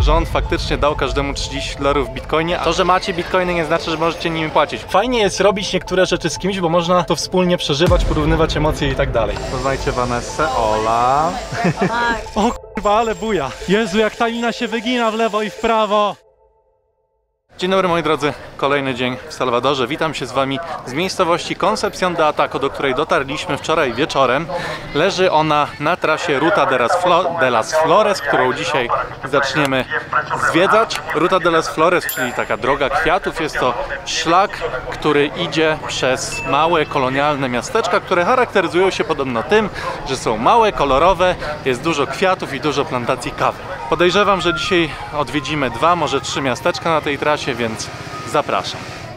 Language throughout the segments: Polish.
rząd faktycznie dał każdemu 30 dolarów w bitcoinie, a to, że macie bitcoiny, nie znaczy, że możecie nimi płacić. Fajnie jest robić niektóre rzeczy z kimś, bo można to wspólnie przeżywać, porównywać emocje i tak dalej. Poznajcie Vanessę, Ola. O kurwa, ale buja. Jezu, jak ta lina się wygina w lewo i w prawo. Dzień dobry moi drodzy, kolejny dzień w Salwadorze. Witam się z Wami z miejscowości Concepción de Ataco, do której dotarliśmy wczoraj wieczorem. Leży ona na trasie Ruta de las Flores, którą dzisiaj zaczniemy zwiedzać. Ruta de las Flores, czyli taka droga kwiatów, jest to szlak, który idzie przez małe kolonialne miasteczka, które charakteryzują się podobno tym, że są małe, kolorowe, jest dużo kwiatów i dużo plantacji kawy. Podejrzewam, że dzisiaj odwiedzimy 2, może 3 miasteczka na tej trasie, więc zapraszam.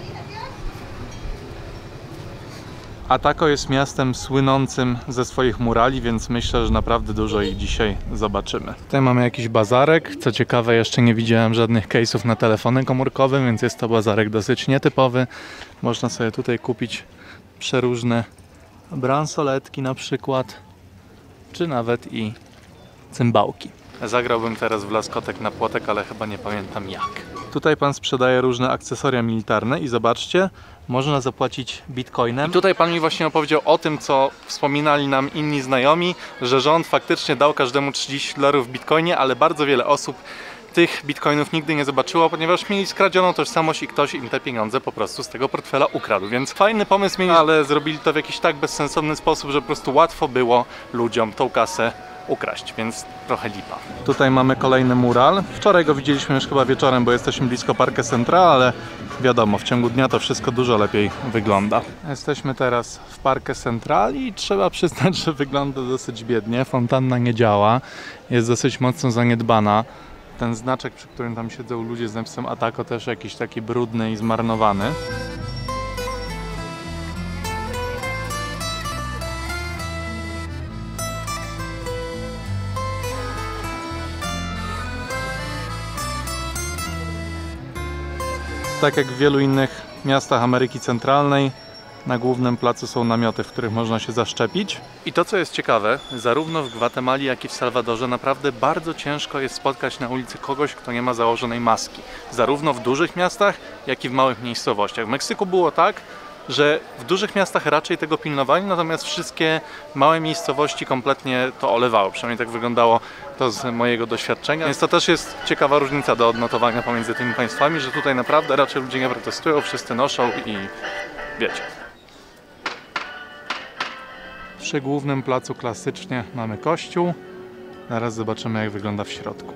Ataco jest miastem słynącym ze swoich murali, więc myślę, że naprawdę dużo ich dzisiaj zobaczymy. Tutaj mamy jakiś bazarek. Co ciekawe, jeszcze nie widziałem żadnych case'ów na telefony komórkowe, więc jest to bazarek dosyć nietypowy. Można sobie tutaj kupić przeróżne bransoletki na przykład, czy nawet i cymbałki. Zagrałbym teraz w laskotek na płotek, ale chyba nie pamiętam jak. Tutaj pan sprzedaje różne akcesoria militarne i zobaczcie, można zapłacić bitcoinem. I tutaj pan mi właśnie opowiedział o tym, co wspominali nam inni znajomi, że rząd faktycznie dał każdemu 30 dolarów w bitcoinie, ale bardzo wiele osób tych bitcoinów nigdy nie zobaczyło, ponieważ mieli skradzioną tożsamość i ktoś im te pieniądze po prostu z tego portfela ukradł. Więc fajny pomysł mieli, ale zrobili to w jakiś tak bezsensowny sposób, że po prostu łatwo było ludziom tą kasę ukraść, więc trochę lipa. Tutaj mamy kolejny mural. Wczoraj go widzieliśmy już chyba wieczorem, bo jesteśmy blisko Parque Central, ale wiadomo, w ciągu dnia to wszystko dużo lepiej wygląda. Jesteśmy teraz w Parque Central i trzeba przyznać, że wygląda dosyć biednie. Fontanna nie działa, jest dosyć mocno zaniedbana. Ten znaczek, przy którym tam siedzą ludzie z napisem Ataco, też jakiś taki brudny i zmarnowany. Tak jak w wielu innych miastach Ameryki Centralnej, na głównym placu są namioty, w których można się zaszczepić. I to, co jest ciekawe, zarówno w Gwatemali, jak i w Salwadorze naprawdę bardzo ciężko jest spotkać na ulicy kogoś, kto nie ma założonej maski. Zarówno w dużych miastach, jak i w małych miejscowościach. W Meksyku było tak, że w dużych miastach raczej tego pilnowali, natomiast wszystkie małe miejscowości kompletnie to olewały. Przynajmniej tak wyglądało to z mojego doświadczenia. Więc to też jest ciekawa różnica do odnotowania pomiędzy tymi państwami, że tutaj naprawdę raczej ludzie nie protestują, wszyscy noszą i wiecie. Przy głównym placu klasycznie mamy kościół. Zaraz zobaczymy, jak wygląda w środku.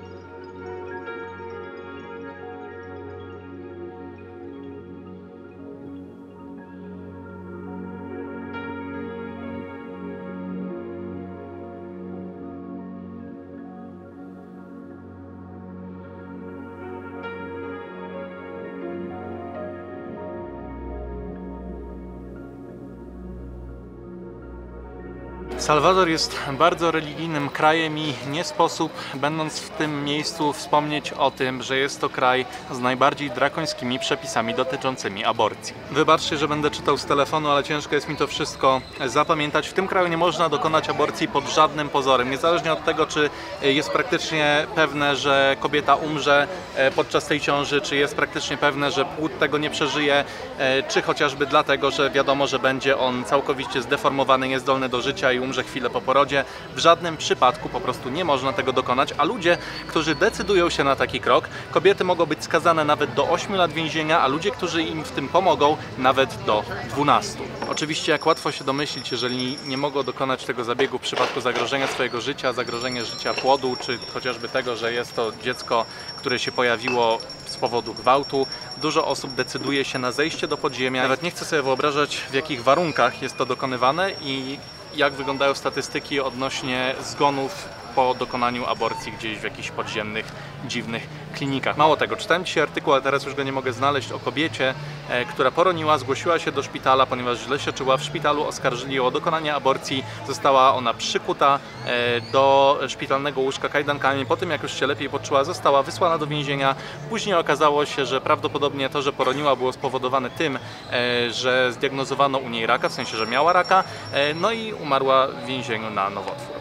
Salwador jest bardzo religijnym krajem i nie sposób, będąc w tym miejscu, wspomnieć o tym, że jest to kraj z najbardziej drakońskimi przepisami dotyczącymi aborcji. Wybaczcie, że będę czytał z telefonu, ale ciężko jest mi to wszystko zapamiętać. W tym kraju nie można dokonać aborcji pod żadnym pozorem, niezależnie od tego, czy jest praktycznie pewne, że kobieta umrze podczas tej ciąży, czy jest praktycznie pewne, że płód tego nie przeżyje, czy chociażby dlatego, że wiadomo, że będzie on całkowicie zdeformowany, niezdolny do życia i umrze chwilę po porodzie. W żadnym przypadku po prostu nie można tego dokonać, a ludzie, którzy decydują się na taki krok, kobiety mogą być skazane nawet do 8 lat więzienia, a ludzie, którzy im w tym pomogą, nawet do 12. Oczywiście, jak łatwo się domyślić, jeżeli nie mogą dokonać tego zabiegu w przypadku zagrożenia swojego życia, zagrożenia życia płodu, czy chociażby tego, że jest to dziecko, które się pojawiło z powodu gwałtu, dużo osób decyduje się na zejście do podziemia. Nawet nie chcę sobie wyobrażać, w jakich warunkach jest to dokonywane i jak wyglądają statystyki odnośnie zgonów po dokonaniu aborcji gdzieś w jakichś podziemnych, dziwnych klinikach. Mało tego, czytałem dzisiaj artykuł, ale teraz już go nie mogę znaleźć, o kobiecie, która poroniła, zgłosiła się do szpitala, ponieważ źle się czuła. W szpitalu oskarżyli ją o dokonanie aborcji. Została ona przykuta do szpitalnego łóżka kajdankami. Po tym, jak już się lepiej poczuła, została wysłana do więzienia. Później okazało się, że prawdopodobnie to, że poroniła, było spowodowane tym, że zdiagnozowano u niej raka, w sensie, że miała raka, no i umarła w więzieniu na nowotwór.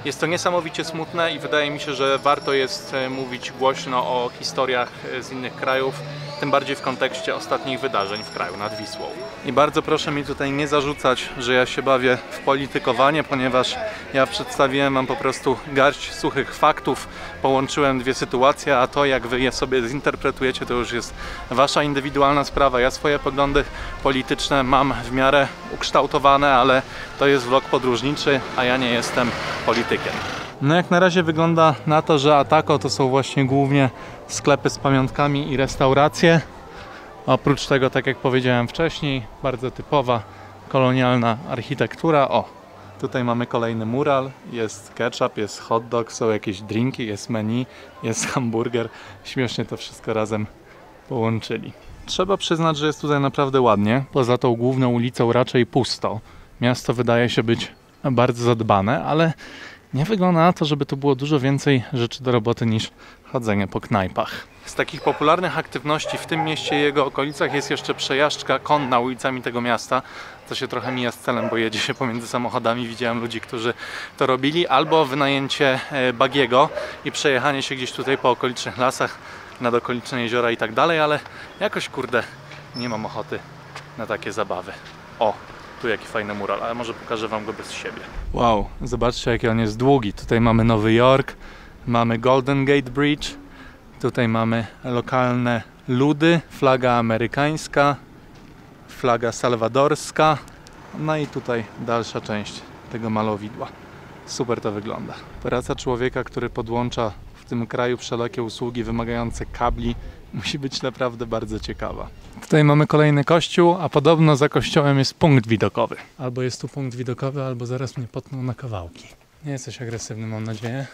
Jest to niesamowicie smutne i wydaje mi się, że warto jest mówić głośno o historiach z innych krajów, tym bardziej w kontekście ostatnich wydarzeń w kraju nad Wisłą. I bardzo proszę mi tutaj nie zarzucać, że ja się bawię w politykowanie, ponieważ ja przedstawiłem wam po prostu garść suchych faktów, połączyłem dwie sytuacje, a to jak wy je sobie zinterpretujecie, to już jest wasza indywidualna sprawa. Ja swoje poglądy polityczne mam w miarę ukształtowane, ale to jest vlog podróżniczy, a ja nie jestem politykiem. No jak na razie wygląda na to, że Ataco to są właśnie głównie sklepy z pamiątkami i restauracje. Oprócz tego, tak jak powiedziałem wcześniej, bardzo typowa kolonialna architektura. O, tutaj mamy kolejny mural, jest ketchup, jest hot dog, są jakieś drinki, jest menu, jest hamburger. Śmiesznie to wszystko razem połączyli. Trzeba przyznać, że jest tutaj naprawdę ładnie. Poza tą główną ulicą raczej pusto. Miasto wydaje się być bardzo zadbane, ale nie wygląda na to, żeby tu było dużo więcej rzeczy do roboty niż chodzenie po knajpach. Z takich popularnych aktywności w tym mieście i jego okolicach jest jeszcze przejażdżka konna ulicami tego miasta, co się trochę mija z celem, bo jedzie się pomiędzy samochodami. Widziałem ludzi, którzy to robili, albo wynajęcie bagiego i przejechanie się gdzieś tutaj po okolicznych lasach, nad okoliczne jeziora i tak dalej, ale jakoś kurde nie mam ochoty na takie zabawy. O! Tu jaki fajny mural, ale może pokażę wam go bez siebie. Wow, zobaczcie jaki on jest długi. Tutaj mamy Nowy Jork, mamy Golden Gate Bridge, tutaj mamy lokalne ludy, flaga amerykańska, flaga salwadorska, no i tutaj dalsza część tego malowidła. Super to wygląda. Praca człowieka, który podłącza w tym kraju wszelakie usługi wymagające kabli, musi być naprawdę bardzo ciekawa. Tutaj mamy kolejny kościół, a podobno za kościołem jest punkt widokowy. Albo jest tu punkt widokowy, albo zaraz mnie potną na kawałki. Nie jesteś agresywny, mam nadzieję.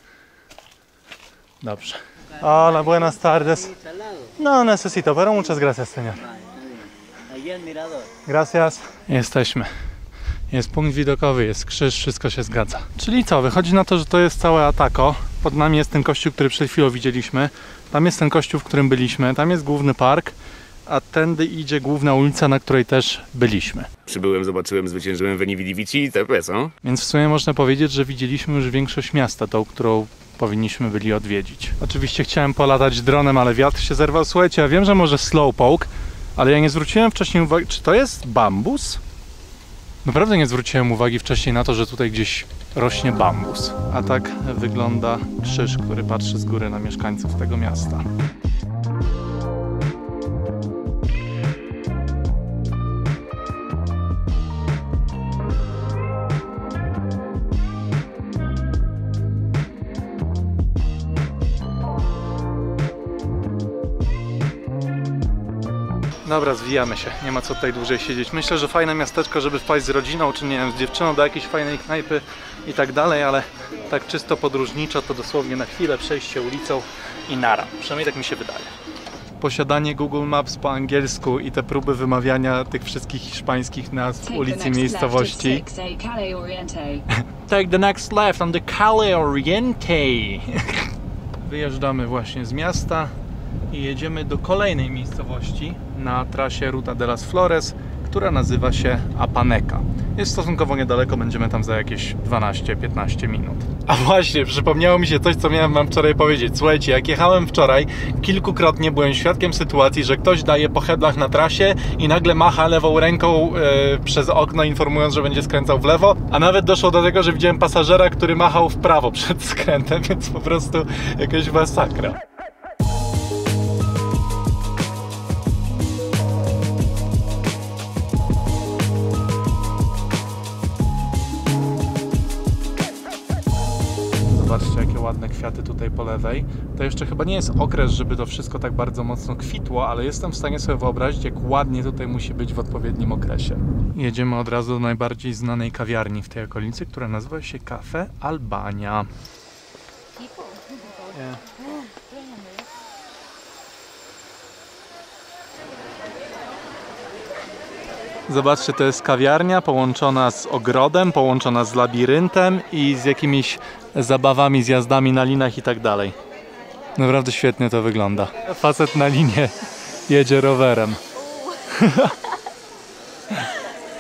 Dobrze. Hola, buenas tardes. No, necesito, pero muchas gracias, señor. Gracias. Jesteśmy. Jest punkt widokowy, jest krzyż, wszystko się zgadza. Czyli co, wychodzi na to, że to jest całe Ataco. Pod nami jest ten kościół, który przed chwilą widzieliśmy. Tam jest ten kościół, w którym byliśmy. Tam jest główny park, a tędy idzie główna ulica, na której też byliśmy. Przybyłem, zobaczyłem, zwyciężyłem Veni Vidi Vici i TP, co? Więc w sumie można powiedzieć, że widzieliśmy już większość miasta, tą, którą powinniśmy byli odwiedzić. Oczywiście chciałem polatać dronem, ale wiatr się zerwał. Słuchajcie, ja wiem, że może slowpoke, ale ja nie zwróciłem wcześniej uwagi, czy to jest bambus? Naprawdę nie zwróciłem uwagi wcześniej na to, że tutaj gdzieś rośnie bambus. A tak wygląda krzyż, który patrzy z góry na mieszkańców tego miasta. Dobra, zwijamy się, nie ma co tutaj dłużej siedzieć. Myślę, że fajne miasteczko, żeby wpaść z rodziną, czy nie wiem, z dziewczyną do jakiejś fajnej knajpy i tak dalej, ale tak czysto podróżniczo to dosłownie na chwilę przejście ulicą i nara. Przynajmniej tak mi się wydaje. Posiadanie Google Maps po angielsku i te próby wymawiania tych wszystkich hiszpańskich nazw ulic i miejscowości. Take the next left on the Calle Oriente. Wyjeżdżamy właśnie z miasta i jedziemy do kolejnej miejscowości na trasie Ruta de las Flores, która nazywa się Apaneca. Jest stosunkowo niedaleko, będziemy tam za jakieś 12-15 minut. A właśnie, przypomniało mi się coś, co miałem wam wczoraj powiedzieć. Słuchajcie, jak jechałem wczoraj, kilkukrotnie byłem świadkiem sytuacji, że ktoś daje po heblach na trasie i nagle macha lewą ręką przez okno, informując, że będzie skręcał w lewo, a nawet doszło do tego, że widziałem pasażera, który machał w prawo przed skrętem, więc po prostu jakaś masakra. Zobaczcie, jakie ładne kwiaty tutaj po lewej. To jeszcze chyba nie jest okres, żeby to wszystko tak bardzo mocno kwitło, ale jestem w stanie sobie wyobrazić, jak ładnie tutaj musi być w odpowiednim okresie. Jedziemy od razu do najbardziej znanej kawiarni w tej okolicy, która nazywa się Cafe Albania. Zobaczcie, to jest kawiarnia połączona z ogrodem, połączona z labiryntem i z jakimiś zabawami, zjazdami na linach i tak dalej. Naprawdę świetnie to wygląda. Facet na linie jedzie rowerem.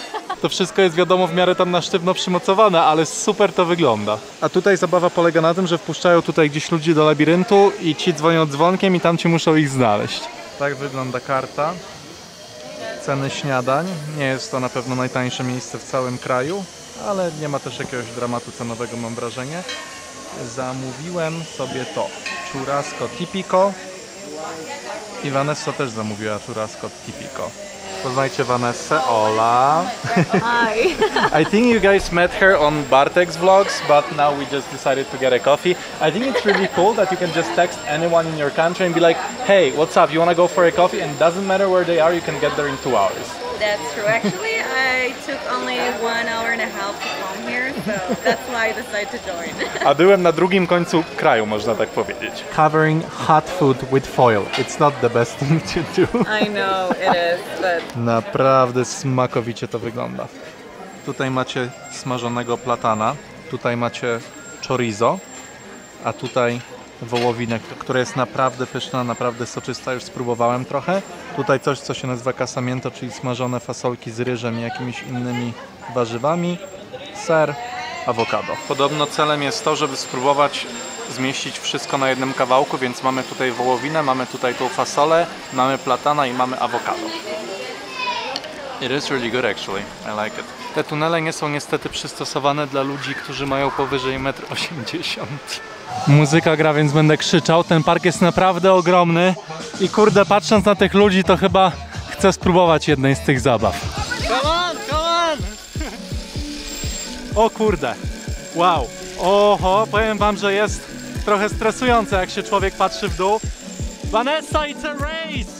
To wszystko jest wiadomo w miarę tam na sztywno przymocowane, ale super to wygląda. A tutaj zabawa polega na tym, że wpuszczają tutaj gdzieś ludzi do labiryntu i ci dzwonią dzwonkiem i tam ci muszą ich znaleźć. Tak wygląda karta. Ceny śniadań. Nie jest to na pewno najtańsze miejsce w całym kraju, ale nie ma też jakiegoś dramatu cenowego, mam wrażenie. Zamówiłem sobie to. Churrasco tipico. I Vanessa też zamówiła churrasco tipico. Poznajcie Vanessę. Hola. Hi. I think you guys met her on Bartek's vlogs, but now we just decided to get a coffee. I think it's really cool that you can just text anyone in your country and be like, hey, what's up, you wanna go for a coffee? And it doesn't matter where they are, you can get there in 2 hours. That's true. Actually, I took only 1 hour and a half to come here, so that's why I decided to join. A byłem na drugim końcu kraju, można tak powiedzieć. Covering hot food with foil. It's not the best thing to do. I know it is, but Naprawdę smakowicie to wygląda. Tutaj macie smażonego platana, tutaj macie chorizo, a tutaj wołowinę, która jest naprawdę pyszna, naprawdę soczysta, już spróbowałem trochę. Tutaj coś, co się nazywa casamiento, czyli smażone fasolki z ryżem i jakimiś innymi warzywami, ser, awokado. Podobno celem jest to, żeby spróbować zmieścić wszystko na jednym kawałku, więc mamy tutaj wołowinę, mamy tutaj tą fasolę, mamy platana i mamy awokado. It is really good actually, I like it. Te tunele nie są niestety przystosowane dla ludzi, którzy mają powyżej 1,80 m. Muzyka gra, więc będę krzyczał. Ten park jest naprawdę ogromny i kurde, patrząc na tych ludzi, to chyba chcę spróbować jednej z tych zabaw. Come on, come on! O kurde, wow. Oho, powiem wam, że jest trochę stresujące, jak się człowiek patrzy w dół. Vanessa, it's a race!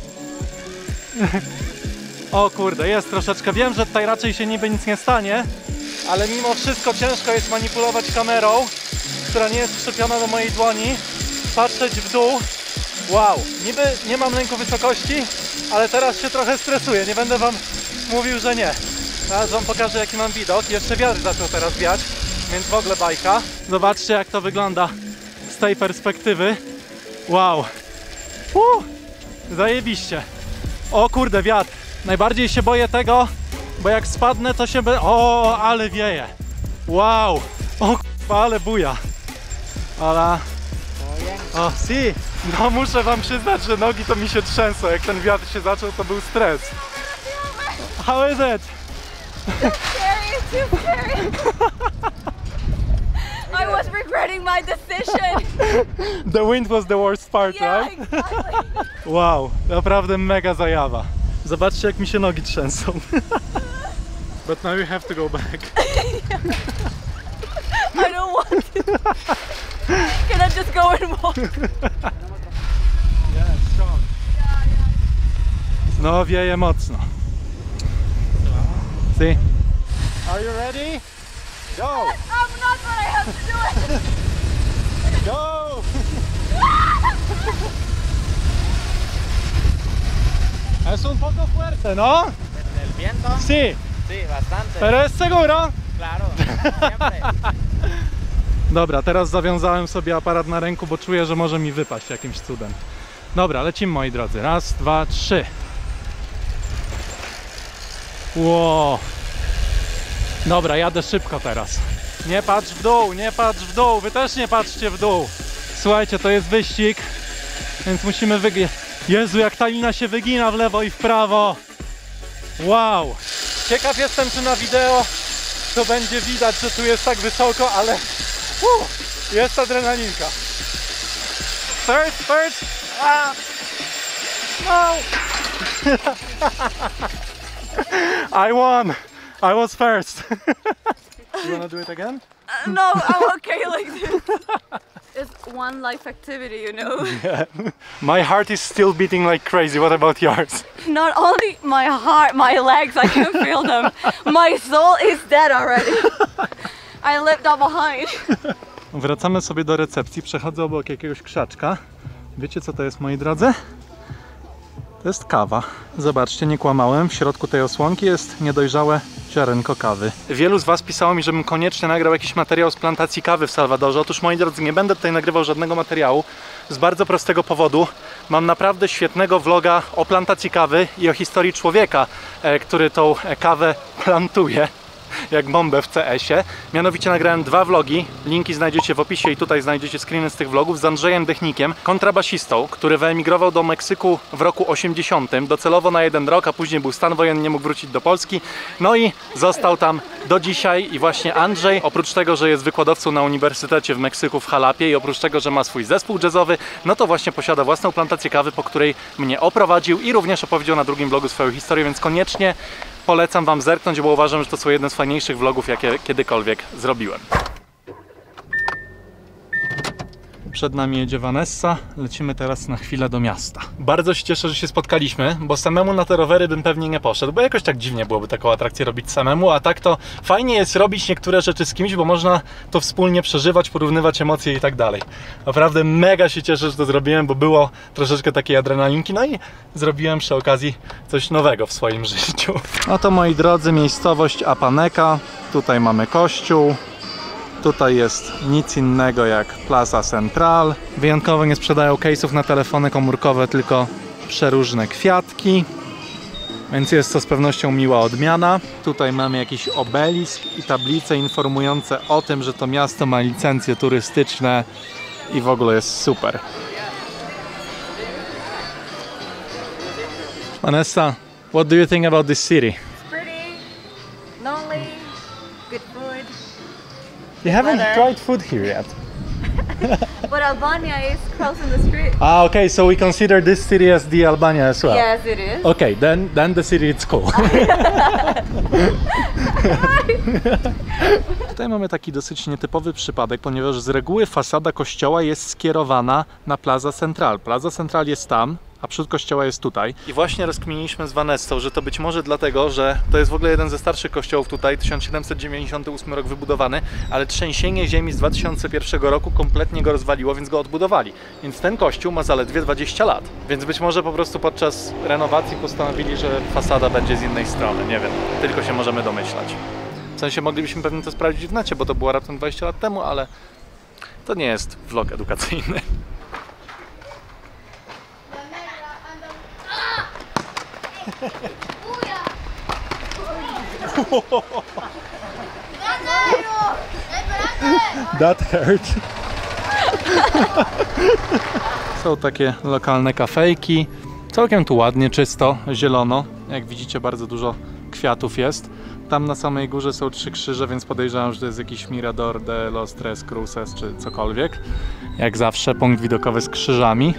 O kurde, jest troszeczkę. Wiem, że tutaj raczej się niby nic nie stanie, ale mimo wszystko ciężko jest manipulować kamerą, która nie jest przyczepiona do mojej dłoni, patrzeć w dół. Wow, niby nie mam lęku wysokości, ale teraz się trochę stresuję. Nie będę wam mówił, że nie. Teraz wam pokażę, jaki mam widok. Jeszcze wiatr zaczął teraz wiać, więc w ogóle bajka. Zobaczcie, jak to wygląda z tej perspektywy. Wow. Zajebiście. O kurde, wiatr. Najbardziej się boję tego, bo jak spadnę, to się O, ale wieje. Wow. O kurwa, ale buja. Ale... O, si. No muszę wam przyznać, że nogi to mi się trzęsą. Jak ten wiatr się zaczął, to był stres. How is it? scary, too scary. I was regretting my decision. The wind was the worst part, Yeah, right? exactly. Wow, naprawdę mega zajawa. Zobaczcie, jak mi się nogi trzęsą. But now you have to go back. I don't want to. Can I just go and walk? Yeah, strong. No, wieje mocno. See? Are you ready? Go! I'm not, but I have to do it. Go! Es un poco fuerte, ¿no? ¿El viento? Sí, Sí, bastante. pero es seguro. Claro, siempre. Dobra, teraz zawiązałem sobie aparat na ręku, bo czuję, że może mi wypaść jakimś cudem. Dobra, lecimy, moi drodzy. Raz, dwa, trzy. Wow. Dobra, jadę szybko teraz. Nie patrz w dół, nie patrz w dół. Wy też nie patrzcie w dół. Słuchajcie, to jest wyścig, więc musimy wygrać. Jezu, jak ta lina się wygina w lewo i w prawo. Wow. Ciekaw jestem, czy na wideo to będzie widać, że tu jest tak wysoko, ale jest adrenalinka. First. Ah. No. I won. I was first. You wanna do it again? No, I'm okay like this. It's one life activity, you know. Yeah. My heart is still beating like crazy. What about yours? Not only my heart, my legs, I can feel them. My soul is dead already. I left that behind. Wracamy sobie do recepcji. Przechodzę obok jakiegoś krzaczka. Wiecie, co to jest, moi drodzy? To jest kawa. Zobaczcie, nie kłamałem. W środku tej osłonki jest niedojrzałe ziarenko kawy. Wielu z Was pisało mi, żebym koniecznie nagrał jakiś materiał z plantacji kawy w Salwadorze. Otóż, moi drodzy, nie będę tutaj nagrywał żadnego materiału z bardzo prostego powodu. Mam naprawdę świetnego vloga o plantacji kawy i o historii człowieka, który tą kawę plantuje jak bombę w CS-ie. Mianowicie nagrałem 2 vlogi, linki znajdziecie w opisie i tutaj znajdziecie screeny z tych vlogów, z Andrzejem Dechnikiem, kontrabasistą, który wyemigrował do Meksyku w roku 80, docelowo na 1 rok, a później był stan wojenny, nie mógł wrócić do Polski, no i został tam do dzisiaj. I właśnie Andrzej, oprócz tego, że jest wykładowcą na uniwersytecie w Meksyku w Jalapie i oprócz tego, że ma swój zespół jazzowy, no to właśnie posiada własną plantację kawy, po której mnie oprowadził i również opowiedział na drugim vlogu swoją historię, więc koniecznie polecam Wam zerknąć, bo uważam, że to są jedne z fajniejszych vlogów, jakie kiedykolwiek zrobiłem. Przed nami jedzie Vanessa, lecimy teraz na chwilę do miasta. Bardzo się cieszę, że się spotkaliśmy, bo samemu na te rowery bym pewnie nie poszedł, bo jakoś tak dziwnie byłoby taką atrakcję robić samemu, a tak to fajnie jest robić niektóre rzeczy z kimś, bo można to wspólnie przeżywać, porównywać emocje i tak dalej. Naprawdę mega się cieszę, że to zrobiłem, bo było troszeczkę takiej adrenalinki, no i zrobiłem przy okazji coś nowego w swoim życiu. No to, moi drodzy, miejscowość Apaneca. Tutaj mamy kościół. Tutaj jest nic innego jak Plaza Central. Wyjątkowo nie sprzedają case'ów na telefony komórkowe, tylko przeróżne kwiatki. Więc jest to z pewnością miła odmiana. Tutaj mamy jakiś obelisk i tablice informujące o tym, że to miasto ma licencje turystyczne i w ogóle jest super. Vanessa, what do you think about this city? It's pretty, lonely, good food. You haven't Weather. tried food here yet. But Albania is crossing the street. Ah, okay, so we consider this city as the Albania as well. Yes, it is. Okay, then the city it's cool. Tutaj mamy taki dosyć nietypowy przypadek, ponieważ z reguły fasada kościoła jest skierowana na Plaza Central. Plaza Central jest tam, a przód kościoła jest tutaj. I właśnie rozkminiliśmy z Vanessą, że to być może dlatego, że to jest w ogóle jeden ze starszych kościołów tutaj, 1798 rok wybudowany, ale trzęsienie ziemi z 2001 roku kompletnie go rozwaliło, więc go odbudowali. Więc ten kościół ma zaledwie 20 lat. Więc być może po prostu podczas renowacji postanowili, że fasada będzie z innej strony, nie wiem. Tylko się możemy domyślać. W sensie moglibyśmy pewnie to sprawdzić w necie, bo to było raptem 20 lat temu, ale to nie jest vlog edukacyjny. That hurt. Są takie lokalne kafejki. Całkiem tu ładnie, czysto, zielono. Jak widzicie, bardzo dużo kwiatów jest. Tam na samej górze są 3 krzyże, więc podejrzewam, że to jest jakiś Mirador de los Tres Cruces czy cokolwiek. Jak zawsze punkt widokowy z krzyżami.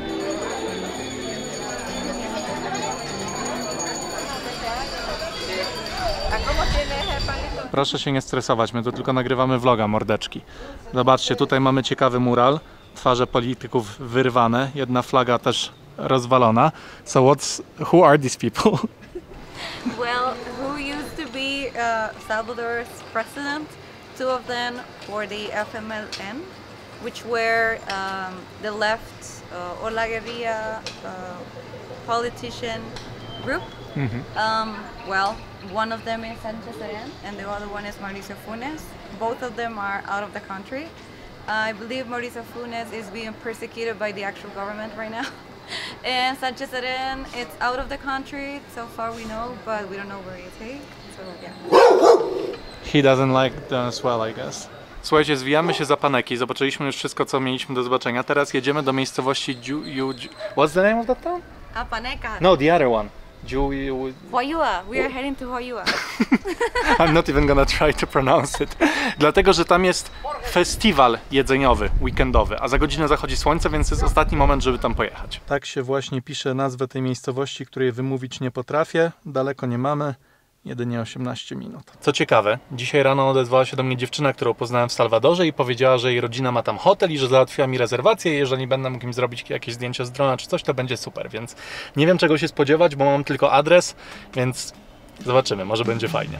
Proszę się nie stresować, my tu tylko nagrywamy vloga, mordeczki. Zobaczcie, tutaj mamy ciekawy mural. Twarze polityków wyrwane, jedna flaga też rozwalona. So who are these people? Well, who used to be Salvador's president? 2 of them were the FMLN, which were the left or la guerrilla politician group. Well, one of them is Sánchez Serén and the other one is Mauricio Funes. Both of them are out of the country. I believe Mauricio Funes is being persecuted by the actual government right now. And Sánchez Serén, it's out of the country, so far we know, but we don't know where he's heading. So yeah. He doesn't like them as well, I guess. Słuchajcie, zwijamy się za Apaneki, zobaczyliśmy już wszystko, co mieliśmy do zobaczenia. Teraz jedziemy do miejscowości What's the name of that town? Apaneca. No, the other one. Huayua. We are heading to Huayua. I'm not even gonna try to pronounce it. Dlatego, że tam jest festiwal jedzeniowy, weekendowy, a za godzinę zachodzi słońce, więc jest ostatni moment, żeby tam pojechać. Tak się właśnie pisze nazwę tej miejscowości, której wymówić nie potrafię. Daleko nie mamy. Jedynie 18 minut. Co ciekawe, dzisiaj rano odezwała się do mnie dziewczyna, którą poznałem w Salwadorze i powiedziała, że jej rodzina ma tam hotel i że załatwiła mi rezerwację i jeżeli będę mógł im zrobić jakieś zdjęcia z drona czy coś, to będzie super, więc nie wiem czego się spodziewać, bo mam tylko adres, więc zobaczymy, może będzie fajnie.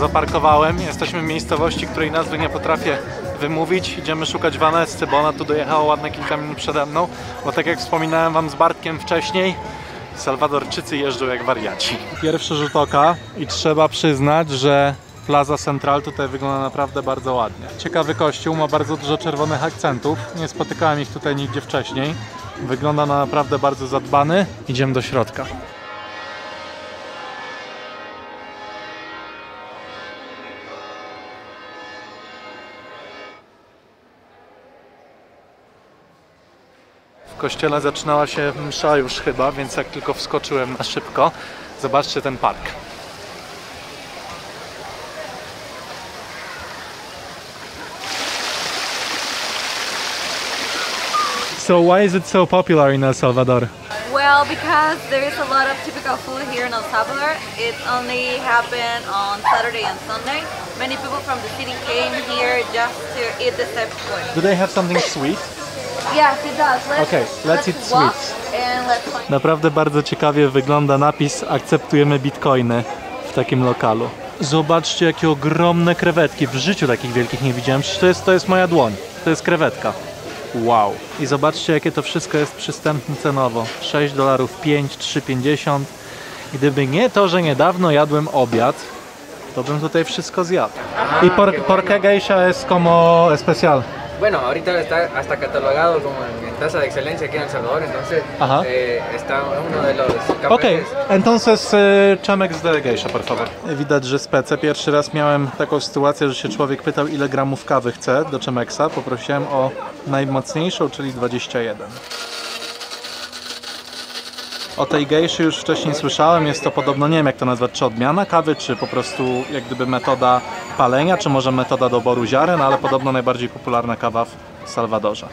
zaparkowałem. Jesteśmy w miejscowości, której nazwy nie potrafię wymówić. Idziemy szukać Vanessy, bo ona tu dojechała ładne kilka minut przede mną. Bo tak jak wspominałem wam z Bartkiem wcześniej, Salwadorczycy jeżdżą jak wariaci. Pierwszy rzut oka i trzeba przyznać, że Plaza Central tutaj wygląda naprawdę bardzo ładnie. Ciekawy kościół, ma bardzo dużo czerwonych akcentów. Nie spotykałem ich tutaj nigdzie wcześniej. Wygląda na naprawdę bardzo zadbany. Idziemy do środka. W kościele zaczynała się msza już chyba, więc jak tylko wskoczyłem na szybko, zobaczcie ten park. So why is it so popular in El Salvador? Well, because there is a lot of typical food here in El Salvador. It only happened on Saturday and Sunday. Many people from the city came here just to eat the same food. Do they have something sweet? Yes, it does. Okay, let's eat walk sweets. and let's find. Naprawdę bardzo ciekawie wygląda napis "Akceptujemy bitcoiny" w takim lokalu. Zobaczcie, jakie ogromne krewetki. W życiu takich wielkich nie widziałem. Przecież to jest moja dłoń. To jest krewetka. Wow. I zobaczcie, jakie to wszystko jest przystępne cenowo. $6, 5, 3,50. Gdyby nie to, że niedawno jadłem obiad, to bym tutaj wszystko zjadł. I por qué geisha es como especial? Bueno, ahorita está hasta catalogado como en tasa de excelencia aquí en El Salvador, entonces Ajá. Está uno de los Okej, cafés. entonces czemek z delegation, por favor. Widać, że spece. Pierwszy raz miałem taką sytuację, że się człowiek pytał, ile gramów kawy chce do czemeksa. Poprosiłem o najmocniejszą, czyli 21. O tej gejszy już wcześniej słyszałem, jest to podobno, nie wiem jak to nazwać, czy odmiana kawy, czy po prostu jak gdyby metoda palenia, czy może metoda doboru ziaren, ale podobno najbardziej popularna kawa w Salwadorze.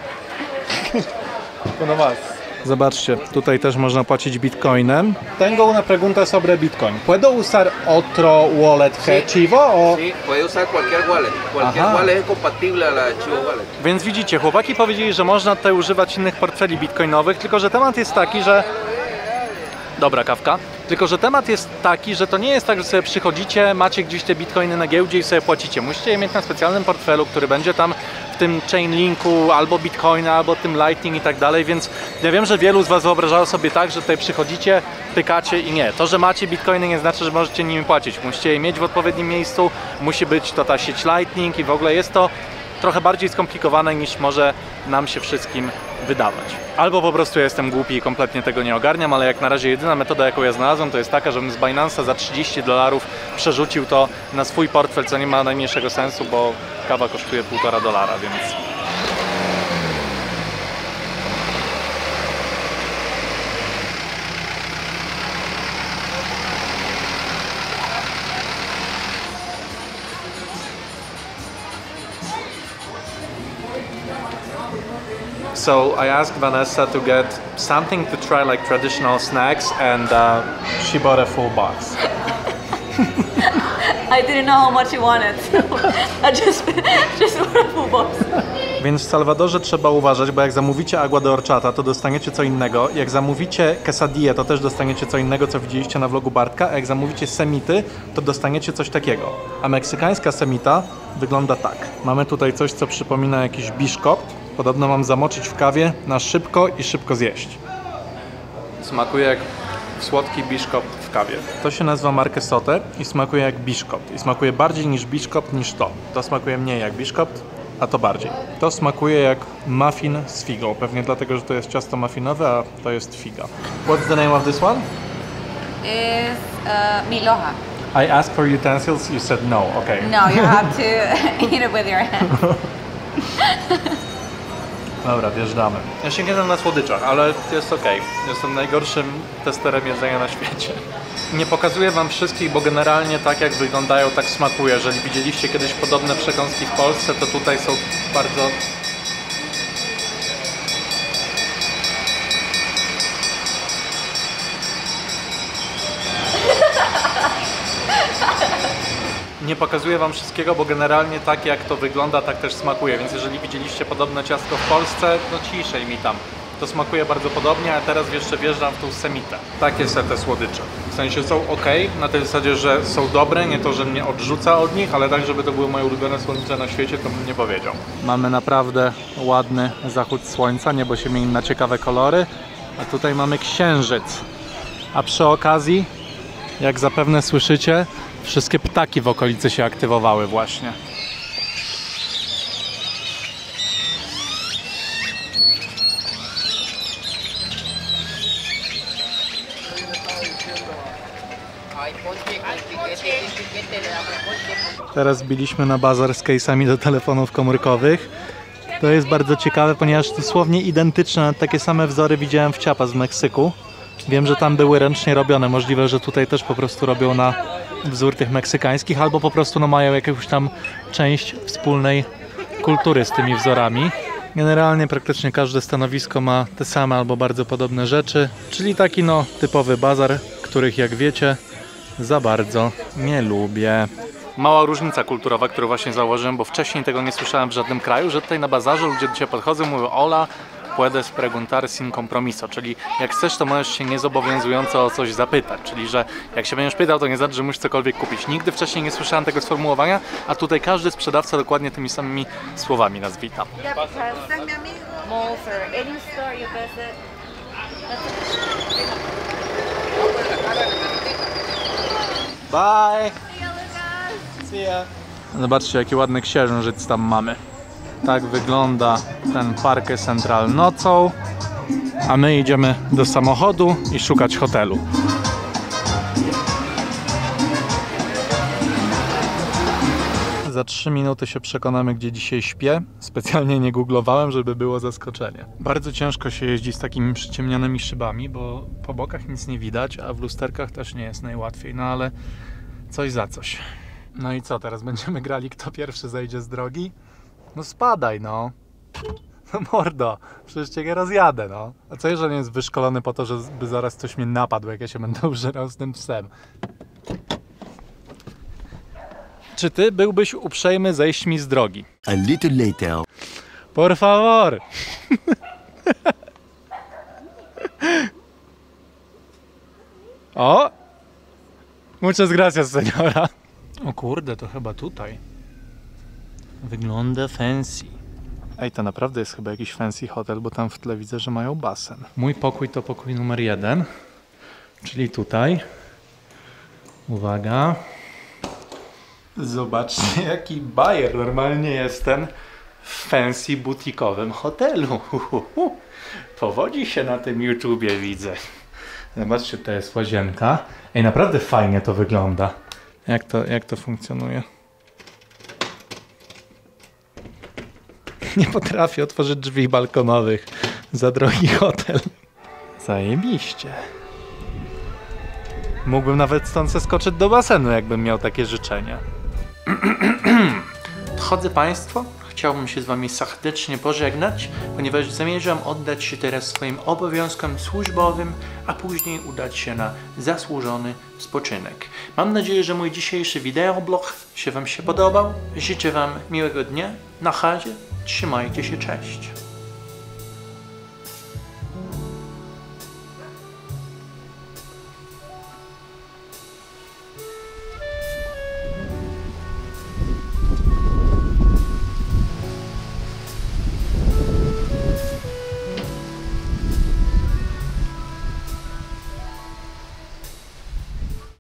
Zobaczcie, tutaj też można płacić bitcoinem. Tengo una pregunta sobre bitcoin. ¿Puedo usar otro wallet que Chivo? O... Sí, puede usar cualquier wallet. Cualquier Ajá. wallet es compatible a la Chivo Wallet. Więc widzicie, chłopaki powiedzieli, że można tutaj używać innych portfeli bitcoinowych, tylko że temat jest taki, że... Dobra kawka. Tylko że temat jest taki, że to nie jest tak, że sobie przychodzicie, macie gdzieś te bitcoiny na giełdzie i sobie płacicie. Musicie je mieć na specjalnym portfelu, który będzie tam w tym Chainlinku, albo bitcoina, albo tym Lightning i tak dalej, więc ja wiem, że wielu z was wyobrażało sobie tak, że tutaj przychodzicie, pykacie i nie. To, że macie bitcoiny nie znaczy, że możecie nimi płacić. Musicie je mieć w odpowiednim miejscu, musi być to ta sieć Lightning i w ogóle jest to trochę bardziej skomplikowane niż może nam się wszystkim wydawać. Albo po prostu ja jestem głupi i kompletnie tego nie ogarniam, ale jak na razie jedyna metoda, jaką ja znalazłem, to jest taka, żebym z Binance'a za $30 przerzucił to na swój portfel, co nie ma najmniejszego sensu, bo kawa kosztuje $1,5, więc... So I asked Vanessa to get something to try like traditional snacks and she bought a full box. I didn't know how much you wanted, so I just want a full box. Więc w Salwadorze trzeba uważać, bo jak zamówicie agua de horchata, to dostaniecie co innego. Jak zamówicie quesadille, to też dostaniecie co innego, co widzieliście na vlogu Bartka. A jak zamówicie semity, to dostaniecie coś takiego. A meksykańska semita wygląda tak. Mamy tutaj coś, co przypomina jakiś biszkopt. Podobno mam zamoczyć w kawie na szybko i szybko zjeść. Smakuje jak słodki biszkopt w kawie. To się nazywa marquesote i smakuje jak biszkopt. I smakuje bardziej niż biszkopt niż to. To smakuje mniej jak biszkopt, a to bardziej. To smakuje jak muffin z figą. Pewnie dlatego, że to jest ciasto muffinowe, a to jest figa. What's the name of this one? Is miloja. I asked for utensils, you said no. Okay. No, you have to eat it with your hands. Dobra, wjeżdżamy. Ja się nie znam na słodyczach, ale jest ok. Jestem najgorszym testerem jedzenia na świecie. Nie pokazuję wam wszystkich, bo generalnie tak jak wyglądają, tak smakuje. Jeżeli widzieliście kiedyś podobne przekąski w Polsce, to tutaj są bardzo... Nie pokazuję wam wszystkiego, bo generalnie tak jak to wygląda, tak też smakuje, więc jeżeli widzieliście podobne ciastko w Polsce, no ciszej mi tam. to smakuje bardzo podobnie, a teraz jeszcze wjeżdżam w tą semitę. Takie są te słodycze. W sensie są ok, na tej zasadzie, że są dobre, nie to, że mnie odrzuca od nich, ale tak, żeby to były moje ulubione słodycze na świecie, to bym nie powiedział. Mamy naprawdę ładny zachód słońca, niebo się mieni na ciekawe kolory, a tutaj mamy księżyc. A przy okazji, jak zapewne słyszycie, wszystkie ptaki w okolicy się aktywowały właśnie. Teraz biliśmy na bazar z case'ami do telefonów komórkowych. To jest bardzo ciekawe, ponieważ dosłownie identyczne, takie same wzory widziałem w Chiapas w Meksyku. Wiem, że tam były ręcznie robione. Możliwe, że tutaj też po prostu robią na wzór tych meksykańskich, albo po prostu no, mają jakąś tam część wspólnej kultury z tymi wzorami. Generalnie praktycznie każde stanowisko ma te same albo bardzo podobne rzeczy, czyli taki no typowy bazar, których jak wiecie za bardzo nie lubię. Mała różnica kulturowa, którą właśnie założyłem, bo wcześniej tego nie słyszałem w żadnym kraju, że tutaj na bazarze ludzie do ciebie podchodzą i mówią: hola, puedes preguntar sin compromiso, czyli jak chcesz, to możesz się niezobowiązująco o coś zapytać, czyli że jak się będziesz pytał, to nie znaczy, że musisz cokolwiek kupić. Nigdy wcześniej nie słyszałem tego sformułowania, a tutaj każdy sprzedawca dokładnie tymi samymi słowami nas wita. Bye! See ya! Zobaczcie, jaki ładny księżyc tam mamy. Tak wygląda ten Parque Central nocą, a my idziemy do samochodu i szukać hotelu. Za 3 minuty się przekonamy, gdzie dzisiaj śpię. Specjalnie nie googlowałem, żeby było zaskoczenie. Bardzo ciężko się jeździ z takimi przyciemnionymi szybami, bo po bokach nic nie widać, a w lusterkach też nie jest najłatwiej, no ale coś za coś. No i co, teraz będziemy grali, kto pierwszy zejdzie z drogi? No spadaj, no. No mordo, przecież cię nie rozjadę, no. A co jeżeli jest wyszkolony po to, żeby zaraz coś mnie napadł, jak ja się będę użerał z tym psem? Czy ty byłbyś uprzejmy zejść mi z drogi? A little later. Por favor! O! Muchas gracias, seniora. O kurde, to chyba tutaj. Wygląda fancy. Ej, to naprawdę jest chyba jakiś fancy hotel, bo tam w tle widzę, że mają basen. Mój pokój to pokój numer 1, czyli tutaj. Uwaga. Zobaczcie, jaki bajer. Normalnie jestem w fancy butikowym hotelu. Powodzi się na tym YouTubie, widzę. Zobaczcie, to jest łazienka. Ej, naprawdę fajnie to wygląda. Jak to funkcjonuje? Nie potrafię otworzyć drzwi balkonowych. Za drogi hotel. Zajebiście. Mógłbym nawet stąd zeskoczyć do basenu, jakbym miał takie życzenie. Drodzy Państwo, chciałbym się z Wami serdecznie pożegnać, ponieważ zamierzam oddać się teraz swoim obowiązkom służbowym, a później udać się na zasłużony spoczynek. Mam nadzieję, że mój dzisiejszy wideoblog się Wam podobał. Życzę Wam miłego dnia. Na razie, trzymajcie się, cześć.